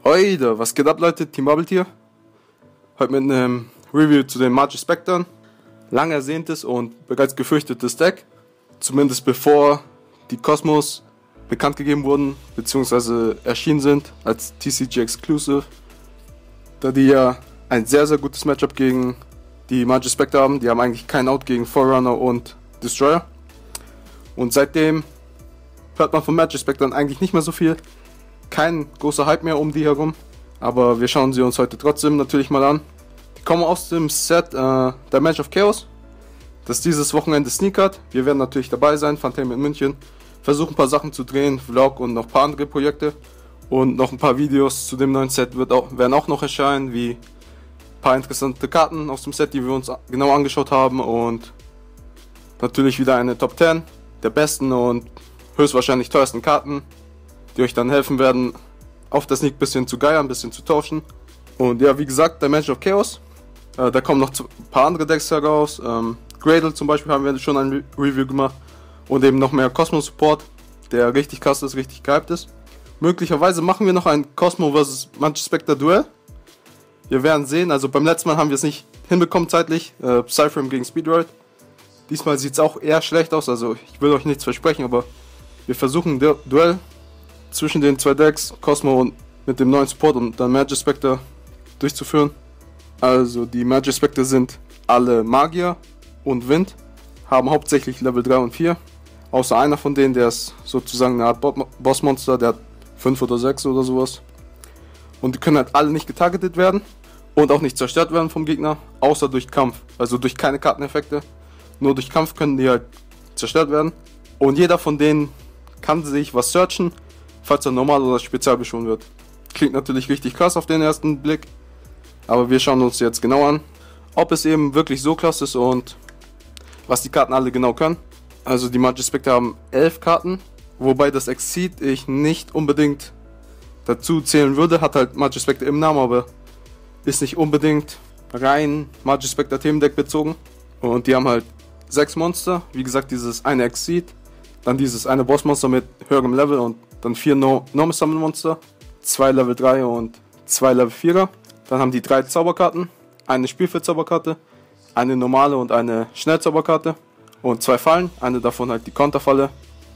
Oida, was geht ab, Leute? Team Bubble hier. Heute mit einem Review zu den Magispectern. Lang ersehntes und bereits gefürchtetes Deck. Zumindest bevor die Cosmos bekannt gegeben wurden, beziehungsweise erschienen sind als TCG Exclusive. Da die ja ein sehr, sehr gutes Matchup gegen die Magispector haben. Die haben eigentlich keinen Out gegen Forerunner und Destroyer. Und seitdem hört man von Magispectern eigentlich nicht mehr so viel. Kein großer Hype mehr um die herum, aber wir schauen sie uns heute trotzdem natürlich mal an. Die kommen aus dem Set Dimension of Chaos, das dieses Wochenende sneakert. Wir werden natürlich dabei sein, Phantom in München, versuchen ein paar Sachen zu drehen, Vlog und noch ein paar andere Projekte. Und noch ein paar Videos zu dem neuen Set werden auch noch erscheinen, wie ein paar interessante Karten aus dem Set, die wir uns genau angeschaut haben. Und natürlich wieder eine Top 10 der besten und höchstwahrscheinlich teuersten Karten, die euch dann helfen werden, auf das Sneak ein bisschen zu geiern, ein bisschen zu tauschen. Und ja, wie gesagt, Dimension of Chaos. Da kommen noch ein paar andere Decks heraus. Gradle zum Beispiel haben wir schon ein Review gemacht. Und eben noch mehr Cosmo Support, der richtig krass ist, richtig gehypt ist. Möglicherweise machen wir noch ein Cosmo vs Magispector Duell. Wir werden sehen, also beim letzten Mal haben wir es nicht hinbekommen zeitlich. Psyframe gegen Speedroid. Diesmal sieht es auch eher schlecht aus, also ich will euch nichts versprechen, aber wir versuchen ein Duell zwischen den zwei Decks, Cosmo und mit dem neuen Support und dann Magispector durchzuführen. Also die Magispector sind alle Magier und Wind, haben hauptsächlich Level 3 und 4. Außer einer von denen, der ist sozusagen eine Art Bossmonster, der hat 5 oder 6 oder sowas. Und die können halt alle nicht getargetet werden und auch nicht zerstört werden vom Gegner, außer durch Kampf. Also durch keine Karteneffekte, nur durch Kampf können die halt zerstört werden. Und jeder von denen kann sich was searchen, falls er normal oder spezial beschworen wird. Klingt natürlich richtig krass auf den ersten Blick, aber wir schauen uns jetzt genau an, ob es eben wirklich so krass ist und was die Karten alle genau können. Also die Magispector haben 11 Karten, wobei das Exceed ich nicht unbedingt dazu zählen würde, hat halt Magispector im Namen, aber ist nicht unbedingt rein Magispector Themendeck bezogen. Und die haben halt 6 Monster, wie gesagt dieses eine Exceed, dann dieses eine Bossmonster mit höherem Level und dann 4 Normal Summon Monster, 2 Level 3 und 2 Level 4er. Dann haben die 3 Zauberkarten, eine Spielfeldzauberkarte, eine normale und eine Schnellzauberkarte und 2 Fallen, eine davon halt die Konterfalle,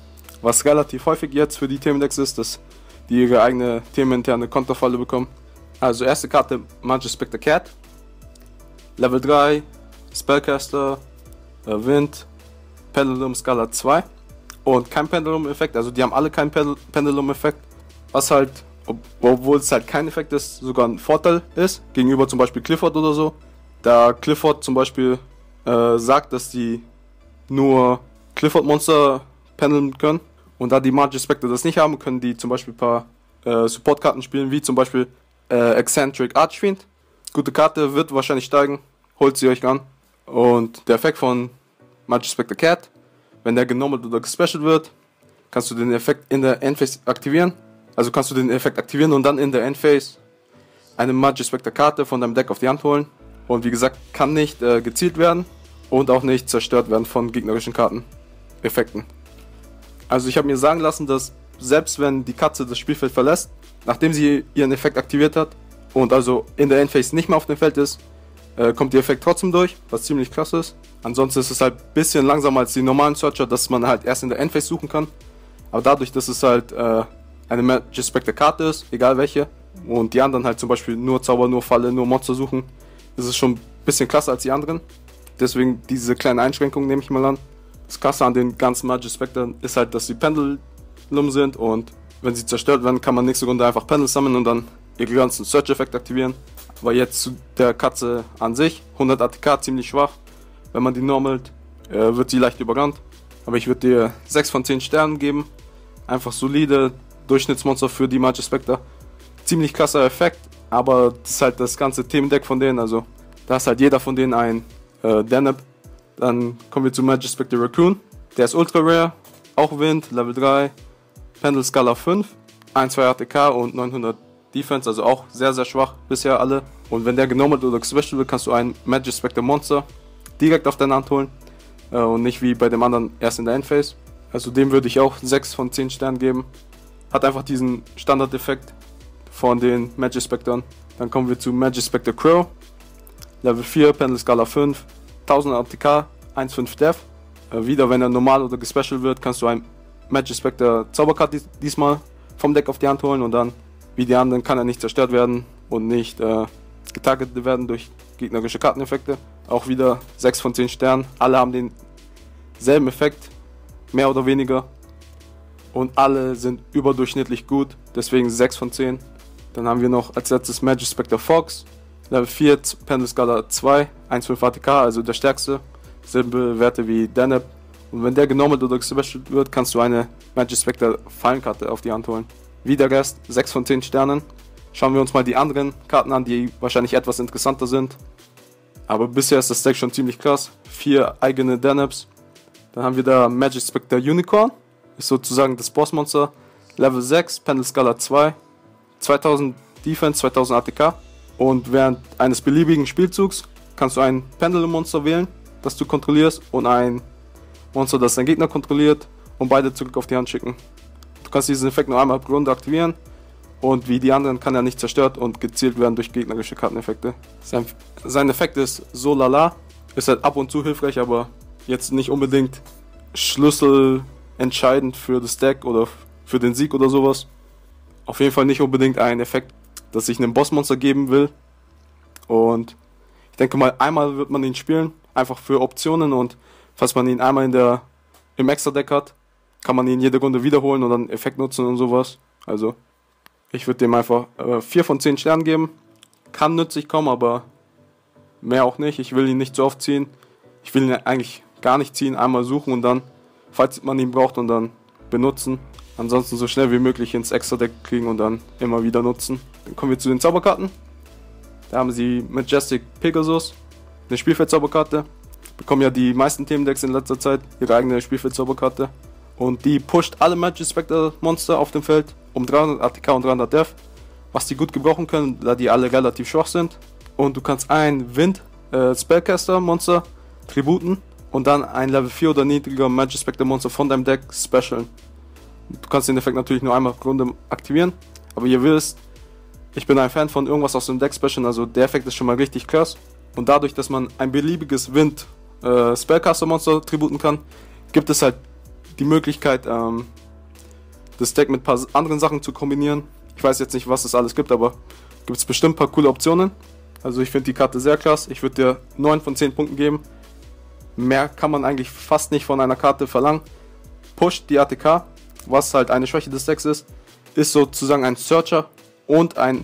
was relativ häufig jetzt für die Themendecks ist, dass die ihre eigene themeninterne Konterfalle bekommen. Also erste Karte Magispector Cat, Level 3, Spellcaster, Wind, Pendulum Skala 2 und kein Pendulum-Effekt, also die haben alle keinen Pendulum-Effekt, was halt, obwohl es halt kein Effekt ist, sogar ein Vorteil ist, gegenüber zum Beispiel Clifford oder so. Da Clifford zum Beispiel sagt, dass die nur Clifford-Monster pendeln können und da die Magispector das nicht haben, können die zum Beispiel ein paar Support-Karten spielen, wie zum Beispiel Eccentric Archfiend. Gute Karte, wird wahrscheinlich steigen, holt sie euch an. Und der Effekt von Magispector Cat, wenn der genormalt oder gespecialt wird, kannst du den Effekt in der Endphase aktivieren. Also kannst du den Effekt aktivieren und dann in der Endphase eine Magispector Karte von deinem Deck auf die Hand holen. Und wie gesagt, kann nicht gezielt werden und auch nicht zerstört werden von gegnerischen Karteneffekten. Also ich habe mir sagen lassen, dass selbst wenn die Katze das Spielfeld verlässt, nachdem sie ihren Effekt aktiviert hat und also in der Endphase nicht mehr auf dem Feld ist, kommt der Effekt trotzdem durch, was ziemlich klasse ist. Ansonsten ist es halt ein bisschen langsamer als die normalen Searcher, dass man halt erst in der Endphase suchen kann. Aber dadurch, dass es halt eine Magispector Karte ist, egal welche, und die anderen halt zum Beispiel nur Zauber, nur Falle, nur Monster suchen, ist es schon ein bisschen krasser als die anderen. Deswegen diese kleine Einschränkung nehme ich mal an. Das Krasse an den ganzen Magispectoren ist halt, dass sie Pendulum sind und wenn sie zerstört werden, kann man nächste Runde einfach Pendel sammeln und dann ihren ganzen Search-Effekt aktivieren. Aber jetzt zu der Katze an sich, 100 ATK, ziemlich schwach. Wenn man die normalt, wird sie leicht überrannt. Aber ich würde dir 6 von 10 Sternen geben. Einfach solide Durchschnittsmonster für die Magispector. Ziemlich krasser Effekt, aber das ist halt das ganze Themendeck von denen. Also da ist halt jeder von denen ein Deneb. Dann kommen wir zu Magispector Raccoon. Der ist ultra rare, auch Wind, Level 3, Pendel Skala 5, 1-2 ATK und 900 Defense, also auch sehr, sehr schwach bisher alle. Und wenn der genormalt oder gespecialt wird, kannst du einen Magispector Monster direkt auf deine Hand holen und nicht wie bei dem anderen erst in der Endphase. Also dem würde ich auch 6 von 10 Sternen geben. Hat einfach diesen Standardeffekt, von den Magispectoren. Dann kommen wir zu Magispector Crow. Level 4, Pendel Skala 5, 1000 ATK, 1,5 Death. Wieder, wenn er normal oder gespecial wird, kannst du ein Magispector Zauberkarte diesmal vom Deck auf die Hand holen und dann, wie die anderen, kann er nicht zerstört werden und nicht getargetet werden durch gegnerische Karteneffekte. Auch wieder 6 von 10 Sternen. Alle haben denselben Effekt, mehr oder weniger. Und alle sind überdurchschnittlich gut, deswegen 6 von 10. Dann haben wir noch als letztes Magispector Fox. Level 4, Pendel Skala 2, 1,5 ATK, also der stärkste. Selbe Werte wie Deneb. Und wenn der genormalt oder gespecialt wird, kannst du eine Magispector Fallenkarte auf die Hand holen. Wie der Rest, 6 von 10 Sternen. Schauen wir uns mal die anderen Karten an, die wahrscheinlich etwas interessanter sind. Aber bisher ist das Deck schon ziemlich krass. 4 eigene Denebs. Dann haben wir da Magispector Unicorn. Ist sozusagen das Bossmonster. Level 6, Pendel Skala 2, 2000 Defense, 2000 ATK. Und während eines beliebigen Spielzugs kannst du ein Pendulum-Monster wählen, das du kontrollierst, und ein Monster, das dein Gegner kontrolliert, und beide zurück auf die Hand schicken. Du kannst diesen Effekt nur einmal pro Runde aktivieren, und wie die anderen kann er nicht zerstört und gezielt werden durch gegnerische Karteneffekte. Sein Effekt ist so lala, ist halt ab und zu hilfreich, aber jetzt nicht unbedingt schlüsselentscheidend für das Deck oder für den Sieg oder sowas. Auf jeden Fall nicht unbedingt ein Effekt, das ich einem Bossmonster geben will. Und ich denke mal, einmal wird man ihn spielen, einfach für Optionen, und falls man ihn einmal im Extra-Deck hat, kann man ihn jede Runde wiederholen und dann Effekt nutzen und sowas. Also ich würde dem einfach 4 von 10 Sternen geben. Kann nützlich kommen, aber mehr auch nicht. Ich will ihn nicht so oft ziehen. Ich will ihn eigentlich gar nicht ziehen, einmal suchen und dann, falls man ihn braucht, und dann benutzen. Ansonsten so schnell wie möglich ins Extra-Deck kriegen und dann immer wieder nutzen. Dann kommen wir zu den Zauberkarten. Da haben sie Majestic Pegasus, eine Spielfeldzauberkarte. Bekommen ja die meisten Themendecks in letzter Zeit ihre eigene Spielfeldzauberkarte. Und die pusht alle Magispector Monster auf dem Feld um 300 ATK und 300 Death, was die gut gebrauchen können, da die alle relativ schwach sind. Und du kannst ein Wind Spellcaster Monster tributen und dann ein Level 4 oder niedriger Magispector Monster von deinem Deck specialen. Du kannst den Effekt natürlich nur einmal pro Runde aktivieren, aber ihr wisst, ich bin ein Fan von irgendwas aus dem Deck specialen, also der Effekt ist schon mal richtig krass. Und dadurch, dass man ein beliebiges Wind Spellcaster Monster tributen kann, gibt es halt die Möglichkeit, das Deck mit ein paar anderen Sachen zu kombinieren. Ich weiß jetzt nicht, was es alles gibt, aber gibt es bestimmt ein paar coole Optionen. Also ich finde die Karte sehr krass. Ich würde dir 9 von 10 Punkten geben. Mehr kann man eigentlich fast nicht von einer Karte verlangen. Pusht die ATK, was halt eine Schwäche des Decks ist sozusagen ein Searcher und eine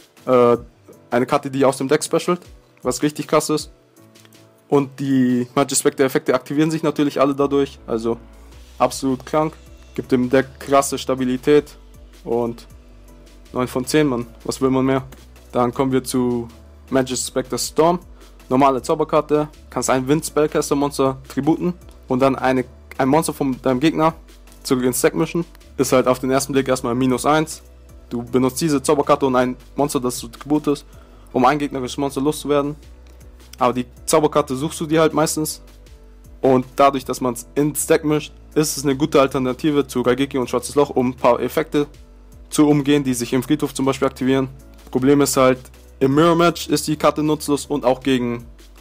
Karte, die aus dem Deck specialt, was richtig krass ist. Und die Magispector Effekte aktivieren sich natürlich alle dadurch, also absolut krank. Gibt dem Deck krasse Stabilität und 9 von 10, Mann, was will man mehr? Dann kommen wir zu Magispector Storm. Normale Zauberkarte, kannst ein Wind Spellcaster Monster tributen und dann ein Monster von deinem Gegner zurück ins Deck mischen. Ist halt auf den ersten Blick erstmal -1. Du benutzt diese Zauberkarte und ein Monster, das du tributest, um ein gegnerisches Monster loszuwerden. Aber die Zauberkarte suchst du dir halt meistens. Und dadurch, dass man es ins Deck mischt, ist es eine gute Alternative zu Raigeki und Schwarzes Loch, um ein paar Effekte zu umgehen, die sich im Friedhof zum Beispiel aktivieren. Problem ist halt, im Mirror Match ist die Karte nutzlos und auch gegen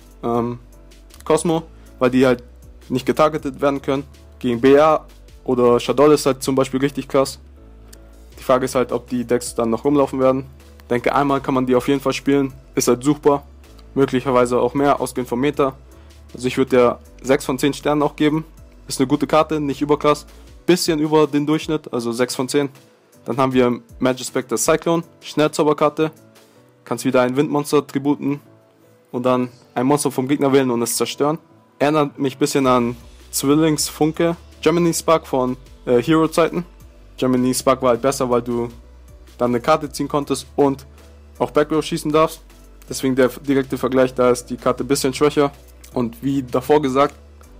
Cosmo, weil die halt nicht getargetet werden können. Gegen BA oder Shaddoll ist halt zum Beispiel richtig krass. Die Frage ist halt, ob die Decks dann noch rumlaufen werden. Ich denke, einmal kann man die auf jeden Fall spielen, ist halt suchbar. Möglicherweise auch mehr, ausgehend vom Meta. Also ich würde der 6 von 10 Sternen auch geben. Ist eine gute Karte, nicht überkrass. Bisschen über den Durchschnitt, also 6 von 10. Dann haben wir Magispector Cyclone, Schnellzauberkarte. Kannst wieder ein Windmonster tributen und dann ein Monster vom Gegner wählen und es zerstören. Erinnert mich ein bisschen an Zwillingsfunke, Gemini Spark von Hero-Zeiten. Gemini Spark war halt besser, weil du dann eine Karte ziehen konntest und auch Backrow schießen darfst. Deswegen der direkte Vergleich, da ist die Karte ein bisschen schwächer. Und wie davor gesagt,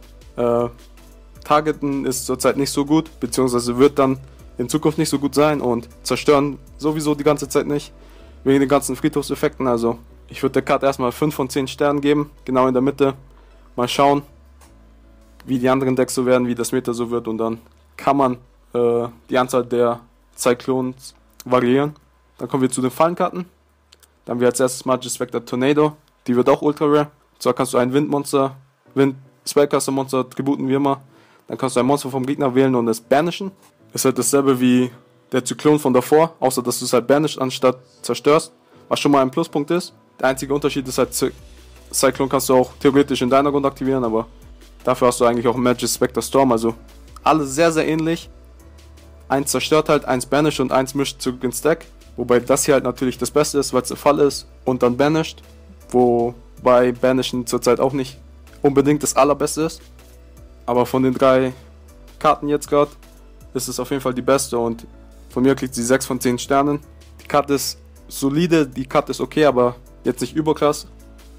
Targeten ist zurzeit nicht so gut, beziehungsweise wird dann in Zukunft nicht so gut sein, und zerstören sowieso die ganze Zeit nicht, wegen den ganzen Friedhofseffekten. Also ich würde der Karte erstmal 5 von 10 Sternen geben, genau in der Mitte. Mal schauen, wie die anderen Decks so werden, wie das Meta so wird, und dann kann man die Anzahl der Cyclones variieren. Dann kommen wir zu den Fallenkarten. Dann haben wir als erstes Magic Spectre Tornado. Die wird auch ultra rare. Zwar kannst du ein Windmonster, Spellcaster-Monster tributen wie immer. Dann kannst du ein Monster vom Gegner wählen und es banishen. Ist halt dasselbe wie der Zyklon von davor, außer dass du es halt banished anstatt zerstörst. Was schon mal ein Pluspunkt ist. Der einzige Unterschied ist halt, Cyclone kannst du auch theoretisch in deiner Runde aktivieren, aber dafür hast du eigentlich auch Magic Spectre Storm. Also alle sehr, sehr ähnlich. Eins zerstört halt, eins banished und eins mischt zurück ins Deck. Wobei das hier halt natürlich das Beste ist, weil es der Fall ist und dann banished. Wobei banishen zurzeit auch nicht unbedingt das allerbeste ist. Aber von den 3 Karten jetzt gerade ist es auf jeden Fall die beste und von mir kriegt sie 6 von 10 Sternen. Die Karte ist solide, die Karte ist okay, aber jetzt nicht überkrass.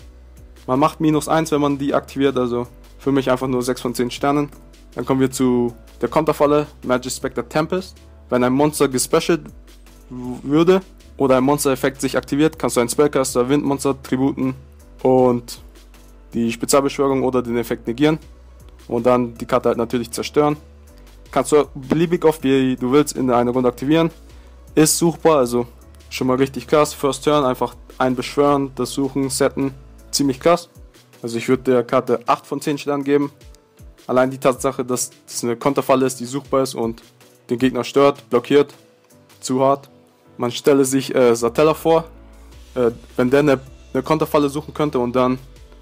Man macht -1, wenn man die aktiviert, also für mich einfach nur 6 von 10 Sternen. Dann kommen wir zu der Konterfalle, Magic Spectre Tempest. Wenn ein Monster gespecialt würde oder ein Monster-Effekt sich aktiviert, kannst du einen Spellcaster, Windmonster tributen und die Spezialbeschwörung oder den Effekt negieren und dann die Karte halt natürlich zerstören. Kannst du beliebig oft wie du willst in einer Runde aktivieren. Ist suchbar, also schon mal richtig krass. First Turn einfach ein beschwören, das suchen, setten, ziemlich krass. Also ich würde der Karte 8 von 10 Sternen geben. Allein die Tatsache, dass das eine Konterfalle ist, die suchbar ist und den Gegner stört, blockiert, zu hart. Man stelle sich Satella vor, wenn der eine Konterfalle suchen könnte und dann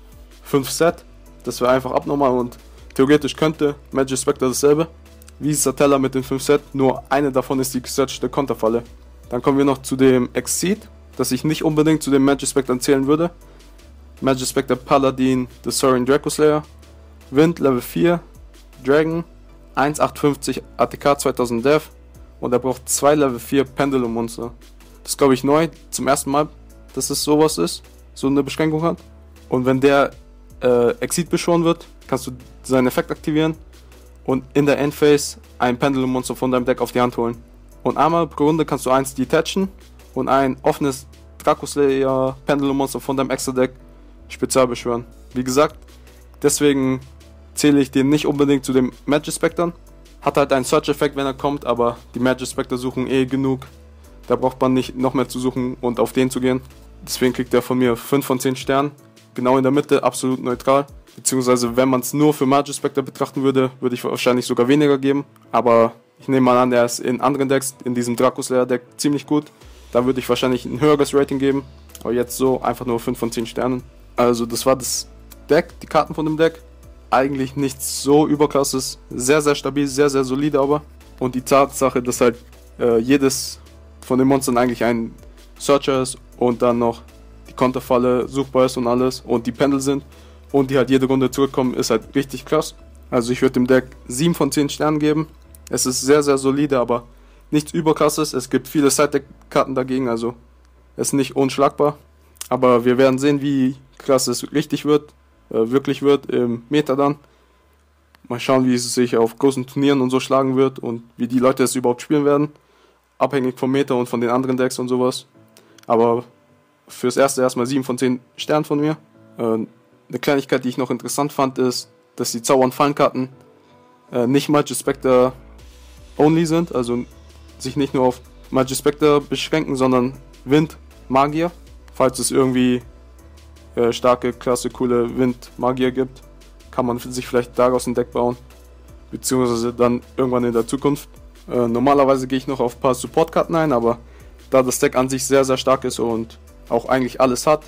5 Set, das wäre einfach abnormal und theoretisch könnte Magic Spectre dasselbe wie Satella mit den 5 Set, nur eine davon ist die gesearchte Konterfalle. Dann kommen wir noch zu dem Exceed, das ich nicht unbedingt zu den Magic Spectre zählen würde. Magic Spectre Paladin, The Soaring Draco Slayer, Wind Level 4, Dragon, 1850 ATK 2000 Death und er braucht 2 Level 4 Pendulum Monster. Das ist glaube ich neu, zum ersten Mal, dass es sowas ist, so eine Beschränkung hat. Und wenn der Exceed beschworen wird, kannst du seinen Effekt aktivieren und in der Endphase ein Pendulum Monster von deinem Deck auf die Hand holen. Und einmal pro Runde kannst du eins detachen und ein offenes Draco Slayer Pendulum Monster von deinem Extra Deck spezial beschwören. Wie gesagt, deswegen zähle ich den nicht unbedingt zu den Magic Spectren. Hat halt einen Search-Effekt, wenn er kommt, aber die Magic Spectre suchen eh genug. Da braucht man nicht noch mehr zu suchen und auf den zu gehen. Deswegen kriegt er von mir 5 von 10 Sternen. Genau in der Mitte, absolut neutral. Beziehungsweise, wenn man es nur für Magic Spectre betrachten würde, würde ich wahrscheinlich sogar weniger geben. Aber ich nehme mal an, der ist in anderen Decks, in diesem Draco Slayer Deck, ziemlich gut. Da würde ich wahrscheinlich ein höheres Rating geben. Aber jetzt so einfach nur 5 von 10 Sternen. Also das war das Deck, die Karten von dem Deck. Eigentlich nichts so überkrasses. Sehr, sehr stabil, sehr, sehr solide aber. Und die Tatsache, dass halt jedes von den Monstern eigentlich ein Searcher ist und dann noch die Konterfalle suchbar ist und alles und die Pendel sind und die halt jede Runde zurückkommen, ist halt richtig krass. Also ich würde dem Deck 7 von 10 Sternen geben. Es ist sehr, sehr solide, aber nichts überkrasses. Es gibt viele Side-Deck-Karten dagegen, also es ist nicht unschlagbar. Aber wir werden sehen, wie krass es wirklich wird im Meta dann. Mal schauen, wie es sich auf großen Turnieren und so schlagen wird und wie die Leute es überhaupt spielen werden. Abhängig vom Meta und von den anderen Decks und sowas. Aber fürs erste erstmal 7 von 10 Sternen von mir. Eine Kleinigkeit, die ich noch interessant fand, ist, dass die Zauber- und Fallenkarten nicht Magic Spectre only sind, also sich nicht nur auf Magic Spectre beschränken, sondern Wind, Magier. Falls es irgendwie starke, klasse, coole Wind-Magier gibt, kann man sich vielleicht daraus ein Deck bauen. Beziehungsweise dann irgendwann in der Zukunft. Normalerweise gehe ich noch auf ein paar Support-Karten ein, aber da das Deck an sich sehr, sehr stark ist und auch eigentlich alles hat,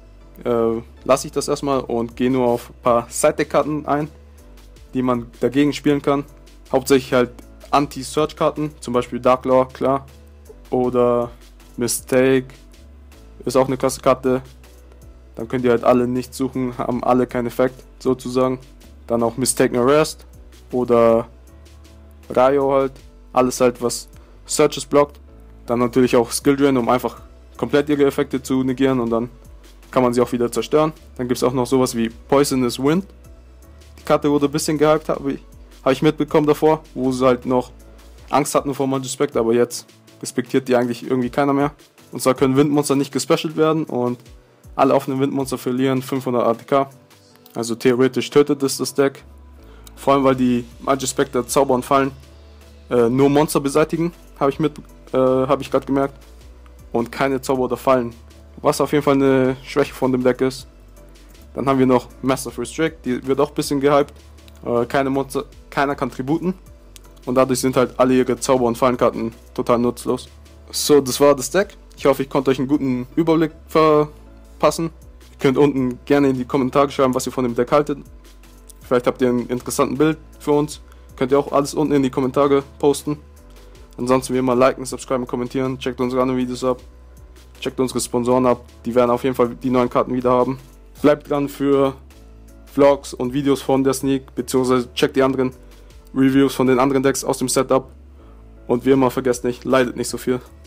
lasse ich das erstmal und gehe nur auf ein paar Side-Deck-Karten ein, die man dagegen spielen kann. Hauptsächlich halt Anti-Search-Karten, zum Beispiel Dark Law, klar. Oder Mistake, ist auch eine klasse Karte. Dann könnt ihr halt alle nicht suchen, haben alle keinen Effekt, sozusagen. Dann auch Mistaken Arrest oder Rayo halt. Alles halt, was Searches blockt. Dann natürlich auch Skill Drain, um einfach komplett ihre Effekte zu negieren und dann kann man sie auch wieder zerstören. Dann gibt es auch noch sowas wie Poisonous Wind. Die Karte wurde ein bisschen gehypt, habe ich mitbekommen davor, wo sie halt noch Angst hatten vor Magic Spectre, aber jetzt respektiert die eigentlich irgendwie keiner mehr. Und zwar können Windmonster nicht gespecialt werden und alle offenen Windmonster verlieren 500 ATK. Also theoretisch tötet es das Deck. Vor allem, weil die Magic Spectre Zauber und Fallen nur Monster beseitigen, habe ich gerade gemerkt. und keine Zauber oder Fallen, was auf jeden Fall eine Schwäche von dem Deck ist. Dann haben wir noch Master of Restrict, die wird auch ein bisschen gehypt. Keine Monster, keiner kann Tributen und dadurch sind halt alle ihre Zauber- und Fallenkarten total nutzlos. So, das war das Deck. Ich hoffe, ich konnte euch einen guten Überblick verpassen. Ihr könnt unten gerne in die Kommentare schreiben, was ihr von dem Deck haltet. Vielleicht habt ihr ein interessantes Bild für uns. Könnt ihr auch alles unten in die Kommentare posten. Ansonsten wie immer liken, subscriben, kommentieren. Checkt unsere anderen Videos ab. Checkt unsere Sponsoren ab. Die werden auf jeden Fall die neuen Karten wieder haben. Bleibt dran für Vlogs und Videos von der Sneak, beziehungsweise checkt die anderen Reviews von den anderen Decks aus dem Setup. Und wie immer, vergesst nicht, leidet nicht so viel.